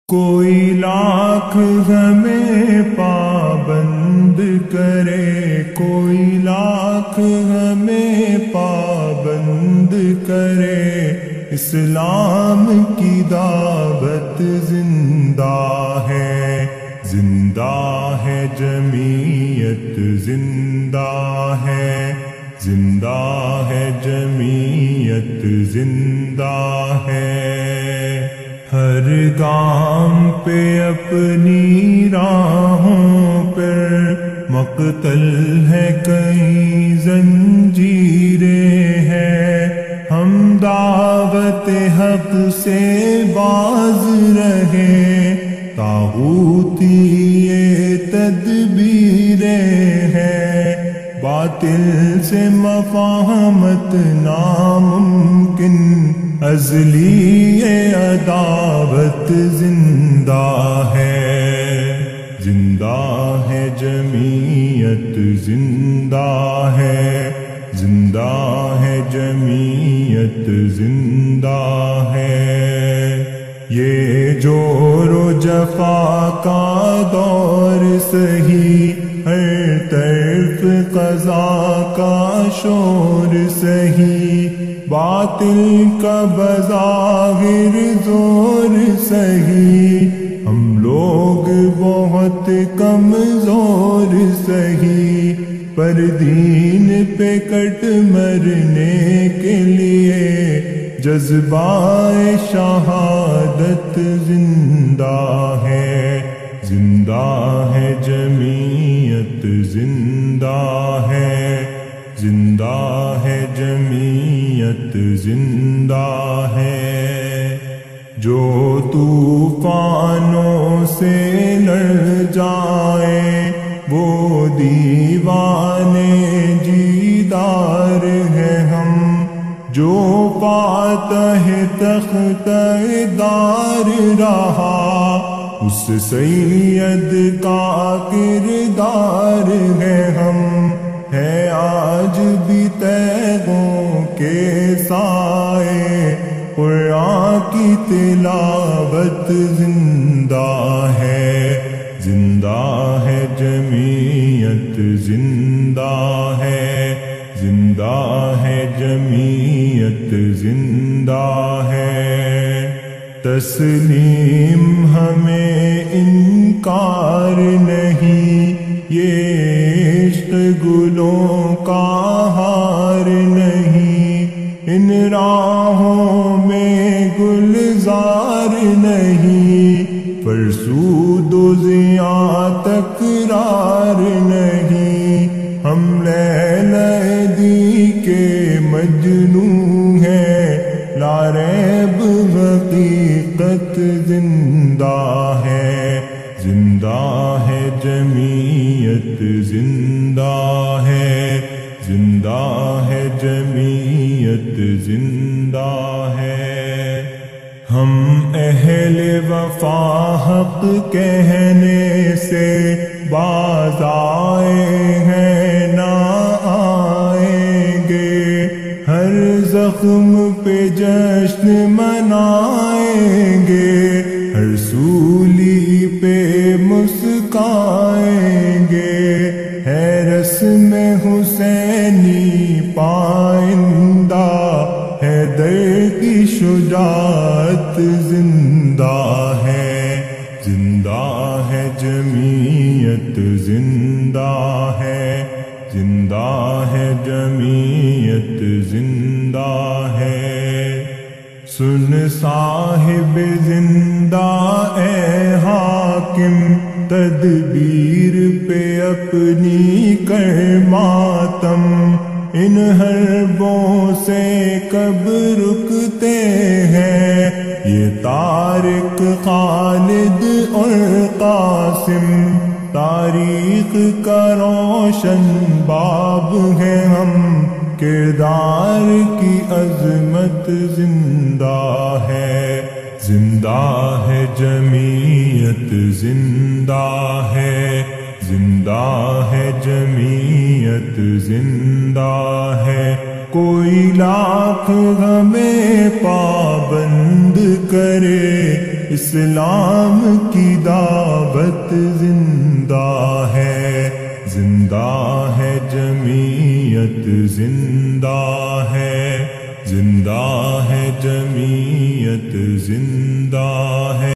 کوئی لاکھ ہمیں پابند کرے، کوئی لاکھ ہمیں پابند کرے، اسلام کی دعوت زندہ ہے، زندہ ہے جمعیت، زندہ ہے، زندہ ہے جمعیت، زندہ ہے۔ ہر گام پہ اپنی راہوں پر مقتل ہے، کئی زنجیریں ہیں، ہم دعوت حق سے باز رہے، طاغوتی یہ تدبیریں ہیں، باطل سے مفاہمت ناممکن، ازلی عداوت زندہ ہے، زندہ ہے جمعیت، زندہ ہے، زندہ ہے جمعیت، زندہ ہے۔ یہ جور و جفا کا دور سہی، ہر طرف قضا کا شور سہی، باطل کا بظاہر زور سہی، ہم لوگ بہت کمزور سہی، پر دین پہ کٹ مرنے کے لیے جذبہ شہادت زندہ ہے، زندہ ہے جمعیت، زندہ ہے، زندہ ہے جمعیت، زندہ ہے۔ جو طوفانوں سے لڑ جائیں وہ دیوانے جیدار ہیں ہم، جو فاتح تخت دار رہا اس سید کا کردار ہے ہم، ہے آج بھی تیغوں کے سائے، قرآن کی تلاوت زندہ ہے، زندہ ہے جمعیت، زندہ ہے، زندہ ہے جمعیت، زندہ ہے۔ تسلیم ہمیں انکار نہیں، یہ عشق گلوں کا ہار نہیں، ان راہوں میں گلزار نہیں، فرسود و زیاں تکرار نہیں، ہم لیلی کے مجنوں ہیں، لا ریب حقیقت زندہ ہے، زندہ ہے جمعیت، زندہ ہے، زندہ ہے جمعیت، زندہ ہے۔ ہم اہل وفا حق کہنے سے باز آئے ہیں، نہ آئیں گے، ہر زخم پہ جشن منائیں گے، ہر سولی پہ مسکائیں گے، ہے رسم حسینی پائندہ، ہے در کی شجاعت زندہ ہے، زندہ ہے جمعیت، زندہ ہے، زندہ ہے جمعیت، زندہ ہے۔ سن صاحب زندہ اے حاکم، تدبیر پہ اپنی کر ماتم، ان حربوں سے کب رکتے ہیں، یہ طارق، خالد اور قاسم، تاریخ کا روشن باب ہے ہم، کردار کی عظمت زندہ ہے، زندہ ہے جمعیت، زندہ ہے، زندہ ہے جمعیت، زندہ ہے۔ کوئی لاکھ ہمیں پابند کرے، اسلام کی دعوت زندہ ہے، زندہ ہے جمعیت، زندہ ہے، زندہ ہے جمعیت، زندہ ہے۔